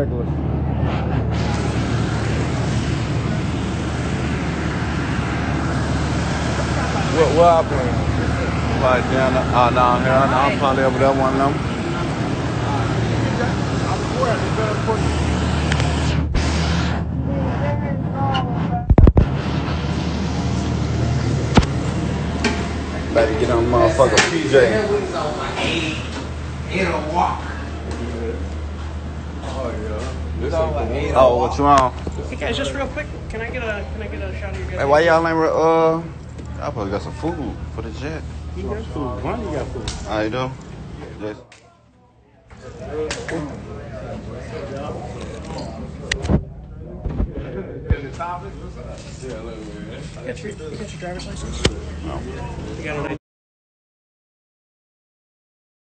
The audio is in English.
regular. What I playing? Like down here. I'm probably over there one of them. About to get on motherfucker PJ. It'll walk. Oh, what you on? Hey guys, just real quick, can I get a shot of your guys? Hey, why y'all ain't I probably got some food for the jet. You got food. Ronnie got food. How you doing? Yes. You got your driver's license? No. You got a